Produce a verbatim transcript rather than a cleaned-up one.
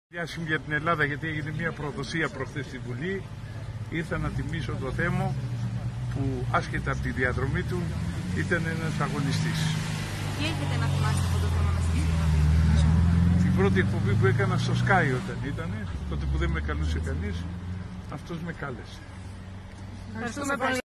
Διάσημη για την Ελλάδα, γιατί έγινε μια προδοσία προχθές στη Βουλή. Ήρθα να τιμήσω το Θέμο που άσχετα από τη διαδρομή του ήταν ένας αγωνιστής. Τι έχετε να θυμάστε από το θέμα μας? Την πρώτη εκπομπή που έκανα στο Sky όταν ήταν, τότε που δεν με καλούσε κανείς, αυτός με κάλεσε. Ευχαριστούμε πολύ.